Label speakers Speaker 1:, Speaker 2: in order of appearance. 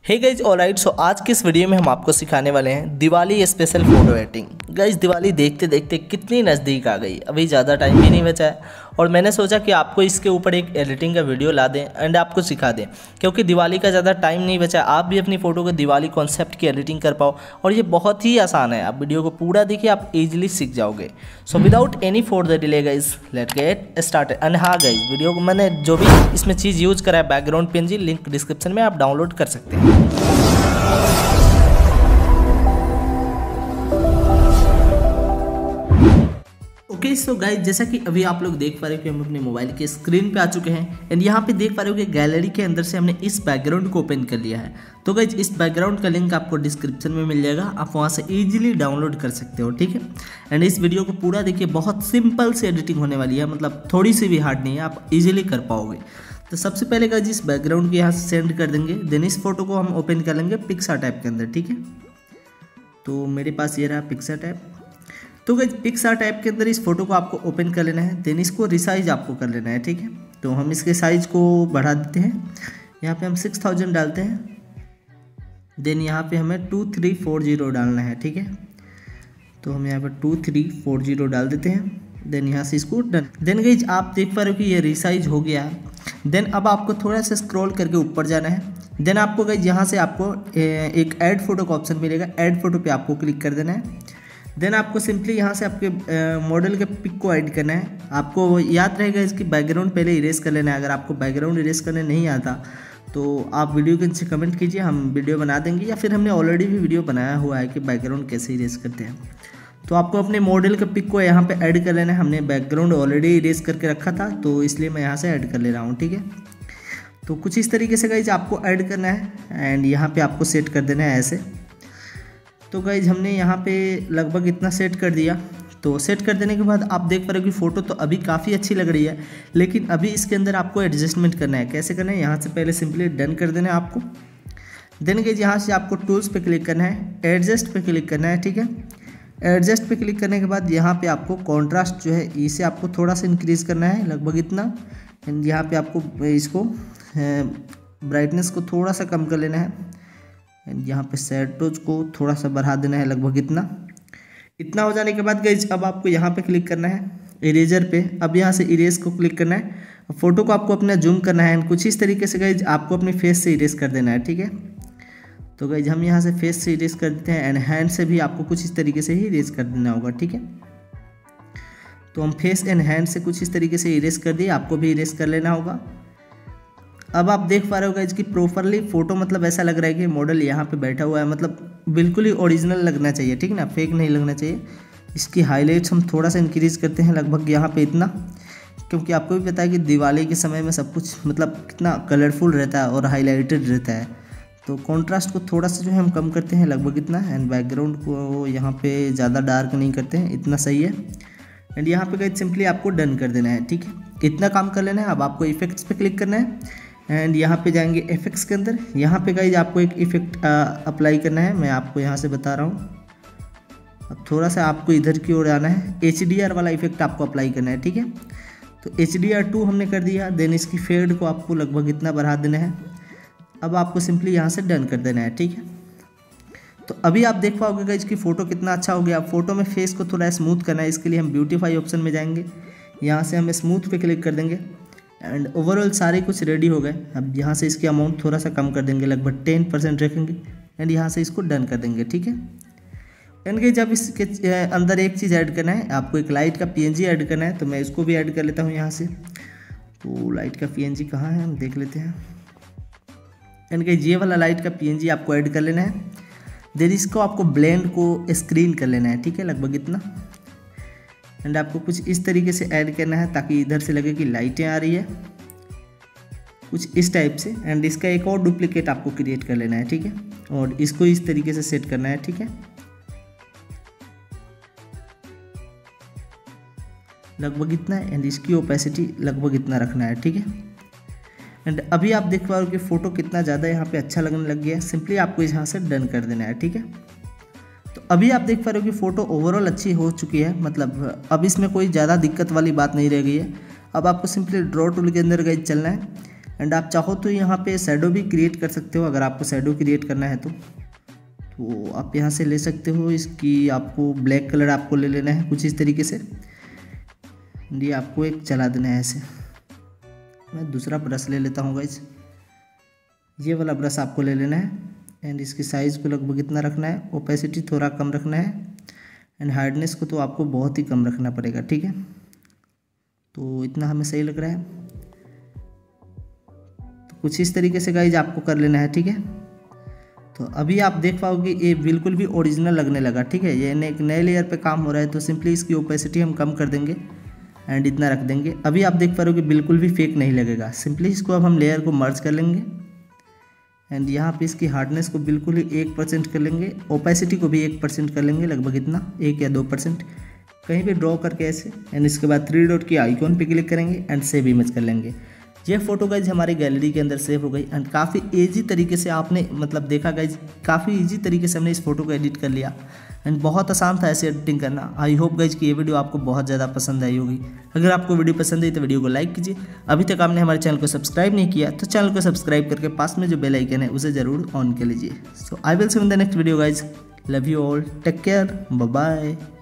Speaker 1: Hey guys alright. सो आज के इस वीडियो में हम आपको सिखाने वाले हैं Diwali special photo editing. Guys Diwali देखते देखते कितनी नज़दीक आ गई, अभी ज़्यादा टाइम भी नहीं बचा है और मैंने सोचा कि आपको इसके ऊपर एक एडिटिंग का वीडियो ला दें एंड आपको सिखा दें, क्योंकि दिवाली का ज़्यादा टाइम नहीं बचा है। आप भी अपनी फ़ोटो को दिवाली कॉन्सेप्ट की एडिटिंग कर पाओ और ये बहुत ही आसान है। आप वीडियो को पूरा देखिए, आप ईजिली सीख जाओगे। So without any further delay guys let get started. And हाँ गाइज, वीडियो को मैंने जो भी इसमें चीज़ यूज़ करा है बैकग्राउंड PNG, लिंक डिस्क्रिप्शन में आप डाउनलोड कर सकते हैं। ओके सो गाइज, जैसा कि अभी आप लोग देख पा रहे हो कि हम अपने मोबाइल के स्क्रीन पे आ चुके हैं एंड यहाँ पे देख पा रहे हो कि गैलरी के अंदर से हमने इस बैकग्राउंड को ओपन कर लिया है। तो गाइज इस बैकग्राउंड का लिंक आपको डिस्क्रिप्शन में मिल जाएगा, आप वहाँ से इजीली डाउनलोड कर सकते हो, ठीक है। एंड इस वीडियो को पूरा देखिए, बहुत सिंपल से एडिटिंग होने वाली है, मतलब थोड़ी सी भी हार्ड नहीं है, आप इजीली कर पाओगे। तो सबसे पहले गाइज इस बैकग्राउंड को यहाँ से सेंड कर देंगे, देन इस फोटो को हम ओपन कर लेंगे पिक्सार्ट के अंदर, ठीक है। तो मेरे पास ये रहा पिक्सार्ट। तो गाइज पिक्सार्ट के अंदर इस फोटो को आपको ओपन कर लेना है, देन इसको रिसाइज आपको कर लेना है, ठीक है। तो हम इसके साइज को बढ़ा देते हैं, यहाँ पे हम 6000 डालते हैं, देन यहाँ पे हमें 2340 डालना है, ठीक है। तो हम यहाँ पर 2340 डाल देते हैं, देन यहाँ से इसको डन। देन गाइज आप देख पा रहे हो कि ये रिसाइज हो गया है। देन अब आपको थोड़ा सा स्क्रॉल करके ऊपर जाना है, देन आपको गाइज यहाँ से आपको एक ऐड फोटो का ऑप्शन मिलेगा, ऐड फोटो पे आपको क्लिक कर देना है। देन आपको सिंपली यहाँ से आपके मॉडल के पिक को ऐड करना है। आपको याद रहेगा इसकी बैकग्राउंड पहले इरेज कर लेना है। अगर आपको बैकग्राउंड इरेज करने नहीं आता तो आप वीडियो के नीचे कमेंट कीजिए, हम वीडियो बना देंगे, या फिर हमने ऑलरेडी भी वीडियो बनाया हुआ है कि बैकग्राउंड कैसे इरेज करते हैं। तो आपको अपने मॉडल के पिक को यहाँ पे ऐड कर लेना है। हमने बैकग्राउंड ऑलरेडी इरेज करके रखा था, तो इसलिए मैं यहाँ से ऐड कर ले रहा हूँ, ठीक है। तो कुछ इस तरीके से गाइज आपको ऐड करना है एंड यहाँ पे आपको सेट कर देना है ऐसे। तो गाइज हमने यहाँ पे लगभग इतना सेट कर दिया। तो सेट कर देने के बाद आप देख पा रहे हो कि फ़ोटो तो अभी काफ़ी अच्छी लग रही है, लेकिन अभी इसके अंदर आपको एडजस्टमेंट करना है। कैसे करना है, यहाँ से पहले सिंपली डन कर देना है आपको। देन गाइज यहाँ से आपको टूल्स पे क्लिक करना है, एडजस्ट पे क्लिक करना है, ठीक है। एडजस्ट पे क्लिक करने के बाद यहाँ पे आपको कॉन्ट्रास्ट जो है इसे आपको थोड़ा सा इंक्रीज़ करना है, लगभग इतना। एंड यहाँ पे आपको इसको ब्राइटनेस को थोड़ा सा कम कर लेना है एंड यहाँ पे शैडोज को थोड़ा सा बढ़ा देना है, लगभग इतना हो जाने के बाद गाइज अब आपको यहाँ पे क्लिक करना है इरेजर पे। अब यहाँ से इरेज को क्लिक करना है, फोटो को आपको अपना जूम करना है एंड कुछ इस तरीके से गाइज आपको अपने फेस से इरेज कर देना है, ठीक है। तो गाइज हम यहाँ से फेस से इरेज कर देते हैं एंड हैंड से भी आपको कुछ इस तरीके से ही इरेज कर देना होगा, ठीक है। तो हम फेस एंड हैंड से कुछ इस तरीके से इरेज कर दिए, आपको भी इरेज कर लेना होगा। अब आप देख पा रहे हो गाइज कि प्रॉपरली फोटो, मतलब ऐसा लग रहा है कि मॉडल यहाँ पे बैठा हुआ है, मतलब बिल्कुल ही ओरिजिनल लगना चाहिए, ठीक ना, फेक नहीं लगना चाहिए। इसकी हाईलाइट्स हम थोड़ा सा इंक्रीज़ करते हैं, लगभग यहाँ पे इतना, क्योंकि आपको भी पता है कि दिवाली के समय में सब कुछ मतलब कितना कलरफुल रहता है और हाईलाइटेड रहता है। तो कॉन्ट्रास्ट को थोड़ा सा जो है हम कम करते हैं, लगभग इतना। एंड बैकग्राउंड को यहाँ पे ज़्यादा डार्क नहीं करते हैं, इतना सही है। एंड यहाँ पे गाइज सिंपली आपको डन कर देना है, ठीक है, इतना काम कर लेना है। अब आपको इफेक्ट्स पे क्लिक करना है एंड यहाँ पे जाएंगे इफेक्ट्स के अंदर। यहाँ पे गाइज आपको एक इफेक्ट अप्लाई करना है, मैं आपको यहाँ से बता रहा हूँ। अब थोड़ा सा आपको इधर की ओर आना है, HDR वाला इफेक्ट आपको अप्लाई करना है, ठीक है। तो HDR2 हमने कर दिया, देन इसकी फेड को आपको लगभग इतना बढ़ा देना है। अब आपको सिंपली यहाँ से डन कर देना है, ठीक है। तो अभी आप देख पाओगे गाइज कि फ़ोटो कितना अच्छा हो गया। फोटो में फेस को थोड़ा स्मूथ करना है, इसके लिए हम ब्यूटीफाई ऑप्शन में जाएंगे, यहाँ से हम स्मूथ पे क्लिक कर देंगे एंड ओवरऑल सारे कुछ रेडी हो गए। अब यहाँ से इसकी अमाउंट थोड़ा सा कम कर देंगे, लगभग 10% रखेंगे एंड यहाँ से इसको डन कर देंगे, ठीक है। एंड गाइज अब इसके अंदर एक चीज़ ऐड करना है, आपको एक लाइट का PNG ऐड करना है, तो मैं इसको भी ऐड कर लेता हूँ यहाँ से। तो लाइट का PNG कहाँ है, हम देख लेते हैं। एंड गाइज ये वाला लाइट का PNG आपको ऐड कर लेना है, देन इसको आपको ब्लेंड को स्क्रीन कर लेना है, ठीक है, लगभग इतना। एंड आपको कुछ इस तरीके से ऐड करना है ताकि इधर से लगे कि लाइटें आ रही है, कुछ इस टाइप से। एंड इसका एक और डुप्लीकेट आपको क्रिएट कर लेना है, ठीक है, और इसको इस तरीके से सेट करना है, ठीक है, लगभग इतना। एंड इसकी ओपेसिटी लगभग इतना रखना है, ठीक है। एंड अभी आप देख पा रहे हो कि फ़ोटो कितना ज़्यादा यहाँ पे अच्छा लगने लग गया है। सिंपली आपको यहाँ से डन कर देना है, ठीक है। तो अभी आप देख पा रहे हो कि फ़ोटो ओवरऑल अच्छी हो चुकी है, मतलब अब इसमें कोई ज़्यादा दिक्कत वाली बात नहीं रह गई है। अब आपको सिंपली ड्रॉ टूल के अंदर गाइज चलना है एंड आप चाहो तो यहाँ पे शैडो भी क्रिएट कर सकते हो। अगर आपको शैडो क्रिएट करना है तो आप यहाँ से ले सकते हो। इसकी आपको ब्लैक कलर आपको ले लेना है कुछ इस तरीके से। ये आपको एक चला देना है ऐसे। मैं दूसरा ब्रश ले लेता हूँ गाइज। ये वाला ब्रश आपको ले लेना है एंड इसकी साइज़ को लगभग इतना रखना है। ओपेसिटी थोड़ा कम रखना है एंड हार्डनेस को तो आपको बहुत ही कम रखना पड़ेगा, ठीक है। तो इतना हमें सही लग रहा है। तो कुछ इस तरीके से गाइज आपको कर लेना है, ठीक है। तो अभी आप देख पाओगे ये बिल्कुल भी ओरिजिनल लगने लगा, ठीक है। ये एक नए लेयर पे काम हो रहा है। तो सिंपली इसकी ओपेसिटी हम कम कर देंगे एंड इतना रख देंगे। अभी आप देख पा रहे हो कि बिल्कुल भी फेक नहीं लगेगा। सिंपली इसको अब हम लेयर को मर्ज कर लेंगे एंड यहाँ पे इसकी हार्डनेस को बिल्कुल ही 1% कर लेंगे। ओपेसिटी को भी 1% कर लेंगे, लगभग इतना 1 या 2% कहीं भी ड्रॉ करके ऐसे। एंड इसके बाद 3 डॉट की आइकॉन पे क्लिक करेंगे एंड सेव इमेज कर लेंगे। ये फोटो गाइज हमारी गैलरी के अंदर सेव हो गई एंड काफ़ी ईजी तरीके से आपने मतलब देखा गाइज, काफ़ी ईजी तरीके से हमने इस फोटो को एडिट कर लिया एंड बहुत आसान था ऐसे एडिटिंग करना। आई होप गाइज कि ये वीडियो आपको बहुत ज़्यादा पसंद आई होगी। अगर आपको वीडियो पसंद आई तो वीडियो को लाइक कीजिए। अभी तक आपने हमारे चैनल को सब्सक्राइब नहीं किया तो चैनल को सब्सक्राइब करके पास में जो बेल आइकन है उसे ज़रूर ऑन कर लीजिए। So I will see in the next video guys. Love you all, take care, bye bye.